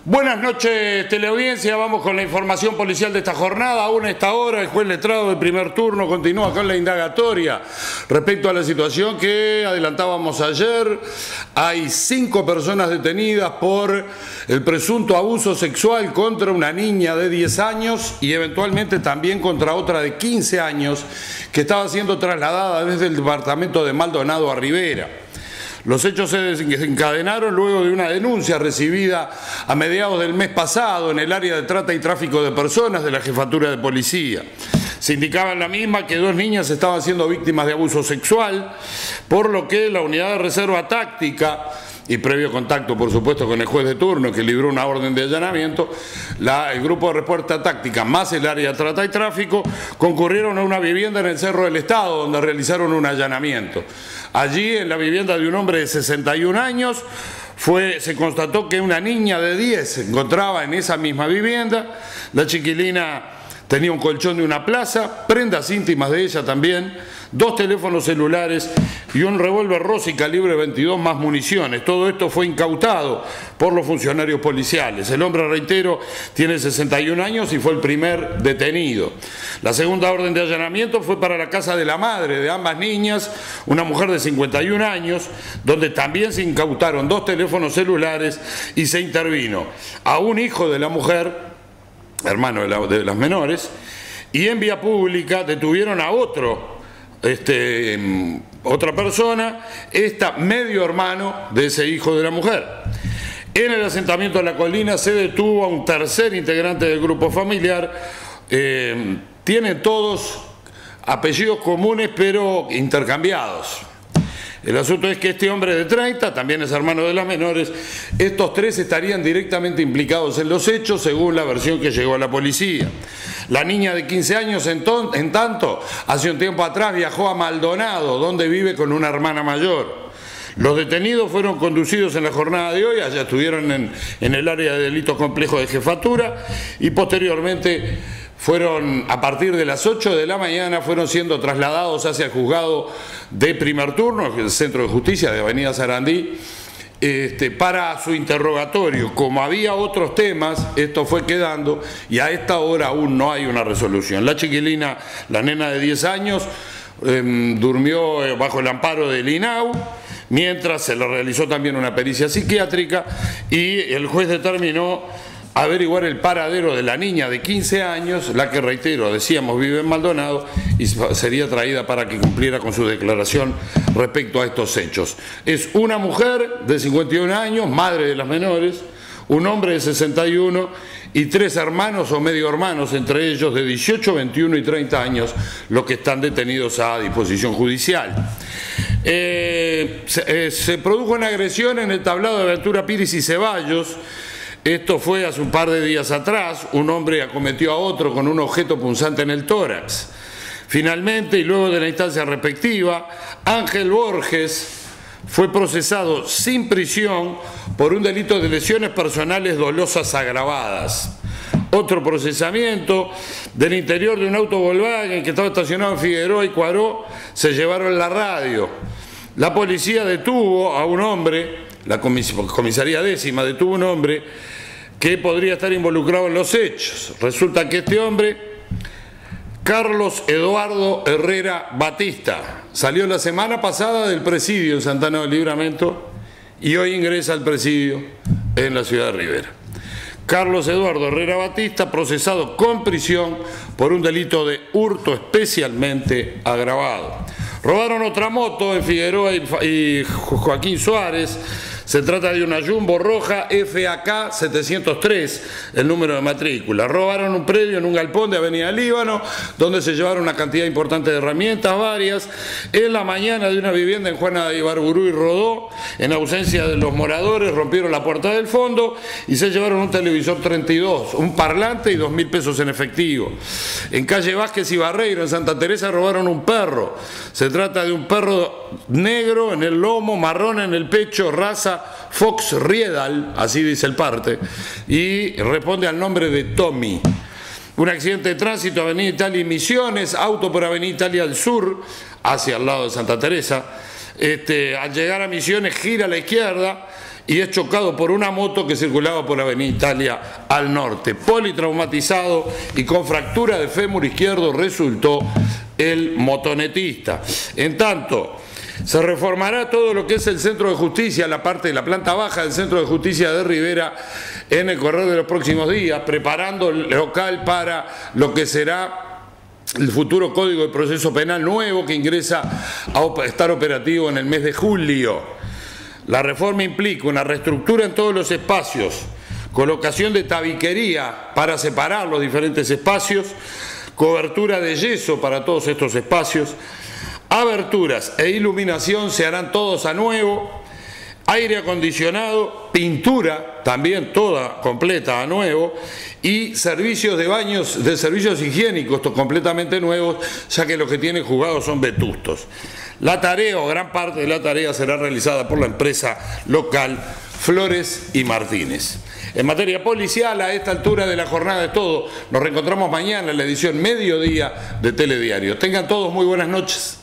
Buenas noches, teleaudiencia. Vamos con la información policial de esta jornada. Aún a esta hora, el juez letrado del primer turno continúa con la indagatoria respecto a la situación que adelantábamos ayer. Hay 5 personas detenidas por el presunto abuso sexual contra una niña de 10 años y eventualmente también contra otra de 15 años que estaba siendo trasladada desde el departamento de Maldonado a Rivera. Los hechos se desencadenaron luego de una denuncia recibida a mediados del mes pasado en el área de trata y tráfico de personas de la Jefatura de Policía. Se indicaba en la misma que 2 niñas estaban siendo víctimas de abuso sexual, por lo que la unidad de reserva táctica, y previo contacto, por supuesto, con el juez de turno que libró una orden de allanamiento, el grupo de respuesta táctica más el área de trata y tráfico concurrieron a una vivienda en el Cerro del Estado donde realizaron un allanamiento. Allí, en la vivienda de un hombre de 61 años, se constató que una niña de 10 se encontraba en esa misma vivienda. La chiquilina tenía un colchón de una plaza, prendas íntimas de ella también, 2 teléfonos celulares y un revólver Rossi calibre 22 más municiones. Todo esto fue incautado por los funcionarios policiales. El hombre, reitero, tiene 61 años y fue el primer detenido. La segunda orden de allanamiento fue para la casa de la madre de ambas niñas, una mujer de 51 años, donde también se incautaron 2 teléfonos celulares y se intervino a un hijo de la mujer, hermano de las menores, y en vía pública detuvieron a otra persona, medio hermano de ese hijo de la mujer. En el asentamiento de La Colina se detuvo a un tercer integrante del grupo familiar. Tienen todos apellidos comunes pero intercambiados. El asunto es que este hombre de 30 también es hermano de las menores. Estos 3 estarían directamente implicados en los hechos según la versión que llegó a la policía. La niña de 15 años, en tanto, hace un tiempo atrás viajó a Maldonado, donde vive con una hermana mayor. Los detenidos fueron conducidos en la jornada de hoy, allá estuvieron en el área de delitos complejos de jefatura y posteriormente a partir de las 8 de la mañana, fueron siendo trasladados hacia el juzgado de primer turno, el Centro de Justicia de Avenida Sarandí, para su interrogatorio. Como había otros temas, esto fue quedando y a esta hora aún no hay una resolución. La chiquilina, la nena de 10 años, durmió bajo el amparo del INAU, mientras se le realizó también una pericia psiquiátrica y el juez determinó averiguar el paradero de la niña de 15 años, la que, reitero, decíamos vive en Maldonado y sería traída para que cumpliera con su declaración respecto a estos hechos. Es una mujer de 51 años, madre de las menores, un hombre de 61 y 3 hermanos o medio hermanos, entre ellos de 18, 21 y 30 años, los que están detenidos a disposición judicial. Se produjo una agresión en el tablado de Ventura Pires y Ceballos. Esto fue hace un par de días atrás. Un hombre acometió a otro con un objeto punzante en el tórax. Finalmente, y luego de la instancia respectiva, Ángel Borges fue procesado sin prisión por un delito de lesiones personales dolosas agravadas. Otro procesamiento: del interior de un auto Volkswagen que estaba estacionado en Figueroa y Cuaró, se llevaron la radio. La policía detuvo a un hombre, la comisaría 10ª detuvo a un hombre que podría estar involucrado en los hechos. Resulta que este hombre, Carlos Eduardo Herrera Batista, salió la semana pasada del presidio en Santana del Libramento y hoy ingresa al presidio en la ciudad de Rivera. Carlos Eduardo Herrera Batista, procesado con prisión por un delito de hurto especialmente agravado. Robaron otra moto en Figueroa y Joaquín Suárez. Se trata de una Jumbo roja FAK 703, el número de matrícula. Robaron un predio en un galpón de Avenida Líbano, donde se llevaron una cantidad importante de herramientas varias. En la mañana, de una vivienda en Juana de Ibarburú y Rodó, en ausencia de los moradores, rompieron la puerta del fondo y se llevaron un televisor 32, un parlante y 2.000 pesos en efectivo. En calle Vázquez y Barreiro, en Santa Teresa, robaron un perro. Se trata de un perro negro en el lomo, marrón en el pecho, raza Fox Riedal, así dice el parte, y responde al nombre de Tommy. Un accidente de tránsito, Avenida Italia y Misiones, auto por Avenida Italia al sur, hacia el lado de Santa Teresa. Al llegar a Misiones gira a la izquierda y es chocado por una moto que circulaba por Avenida Italia al norte. Politraumatizado y con fractura de fémur izquierdo resultó el motonetista. En tanto, se reformará todo lo que es el centro de justicia, la parte de la planta baja del centro de justicia de Rivera en el correr de los próximos días, preparando el local para lo que será el futuro Código de Proceso Penal nuevo que ingresa a estar operativo en el mes de julio. La reforma implica una reestructura en todos los espacios, colocación de tabiquería para separar los diferentes espacios, cobertura de yeso para todos estos espacios, aberturas e iluminación se harán todos a nuevo, aire acondicionado, pintura también toda completa a nuevo y servicios de baños, de servicios higiénicos completamente nuevos, ya que los que tienen jugados son vetustos. La tarea o gran parte de la tarea será realizada por la empresa local Flores y Martínez. En materia policial, a esta altura de la jornada es todo. Nos reencontramos mañana en la edición mediodía de Telediario. Tengan todos muy buenas noches.